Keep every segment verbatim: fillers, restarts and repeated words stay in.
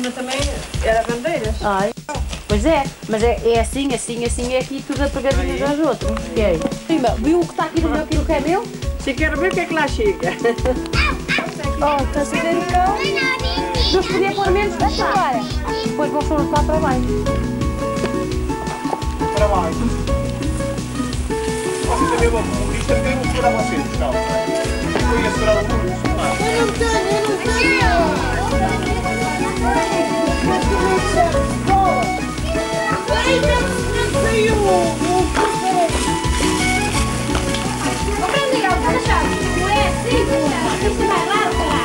cima também era bandeiras. Ai, pois é, mas é, é assim, assim, assim, é aqui tudo a pegadinhas aos outros. Que é? Prima, viu o que está aqui no meu, aquilo que é meu? Se quer ver o que é que lá chega. Oh, está a ver o cão? Não se podia pôr menos para agora. Depois vão pôr lá para baixo. Para baixo. Você também vou com isto, também vou segurar vocês, calma. Eu ia segurar o muro, isso não é? Eu não tenho, eu não tenho. Ai, não saiu o Aprende, ó, cada chave. Não é assim, cara. Isso vai lá, cara.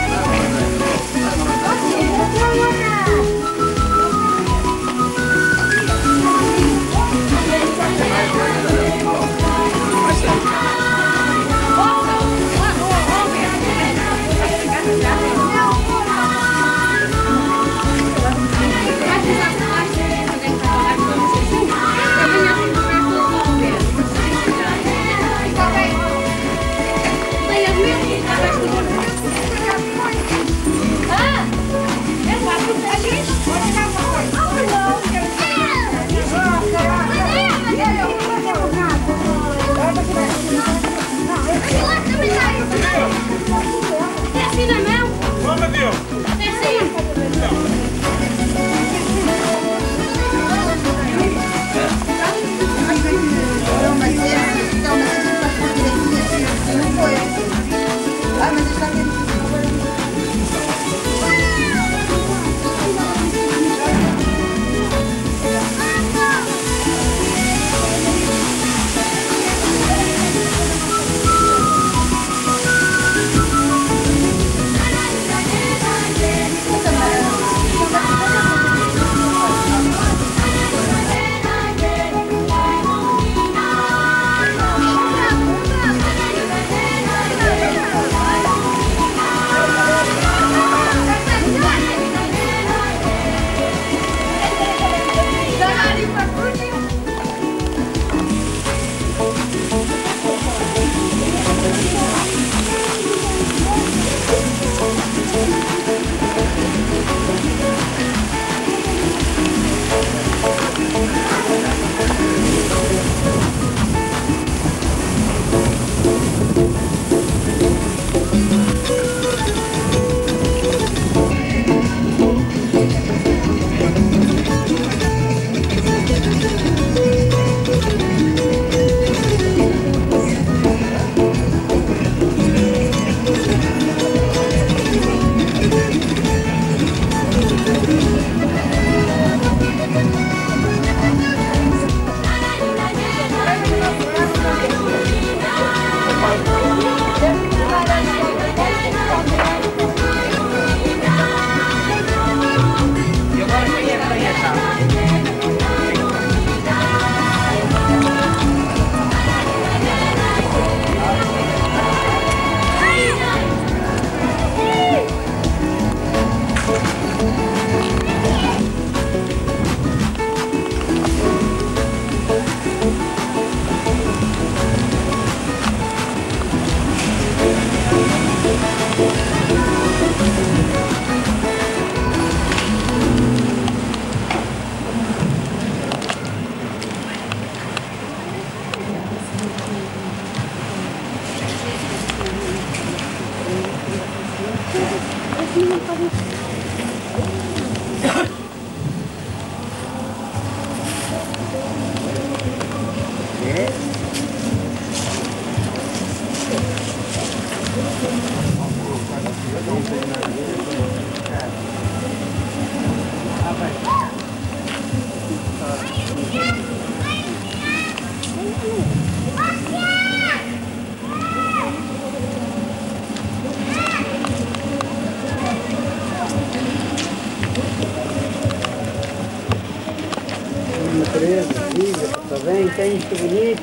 Teresa, Lívia, tá bem? Tem isso bonito.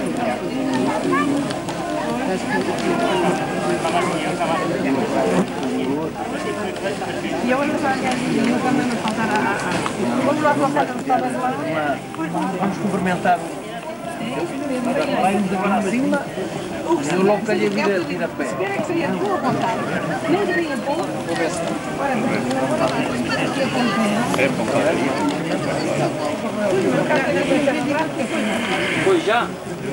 Estava aqui, eu estava aqui. Vamos lá colocar no restaurante lá. Vamos cumprimentar lá indo agora acima, eu logo calhei vir a vir a pé. Espera que seria a tua vontade. Nem devia pôr. Pois já?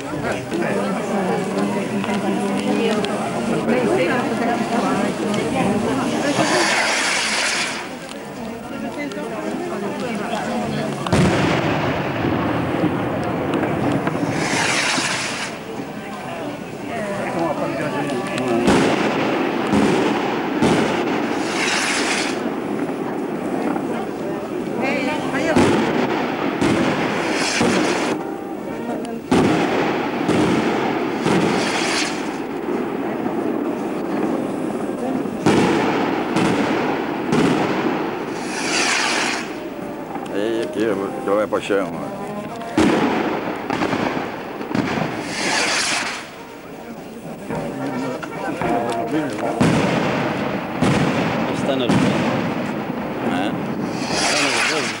Aí aqui eu vou para o chão. Está nervoso. É? Está nervoso.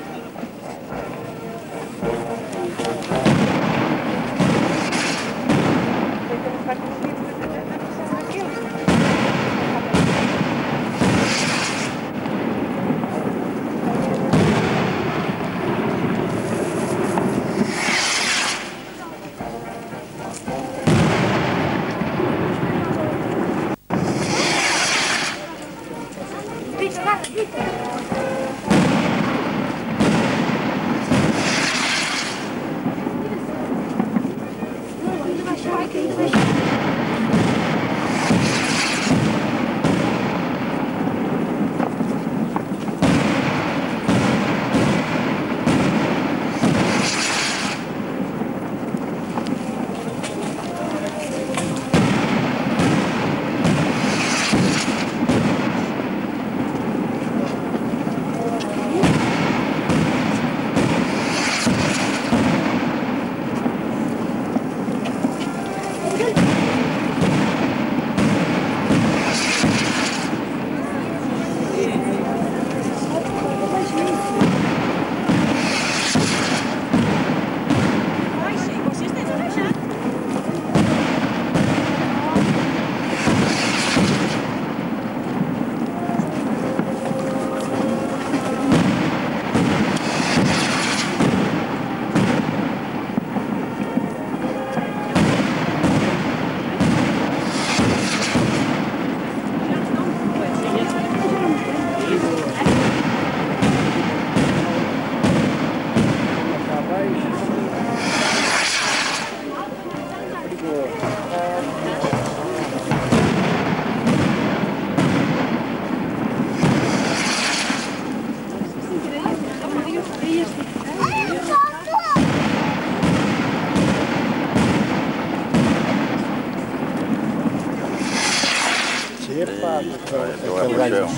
Eu vou para o chão.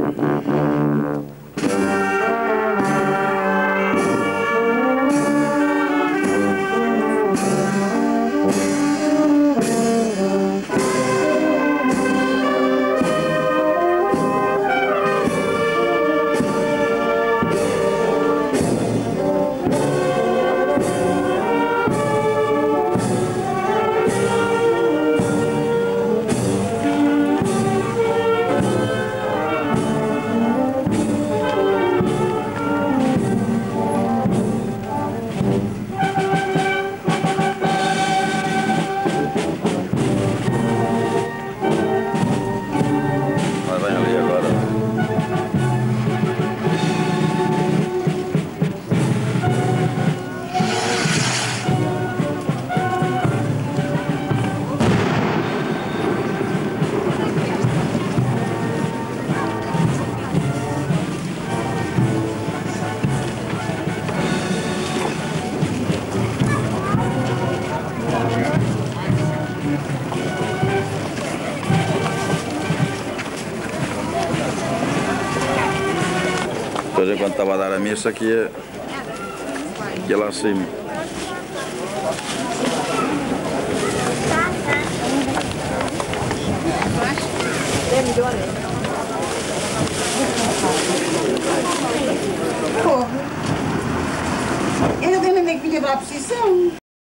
Depois, enquanto estava a dar a missa, aqui ia, aqui lá acima. É melhor, é? Porra. Eu ainda nem que vinha para a posição.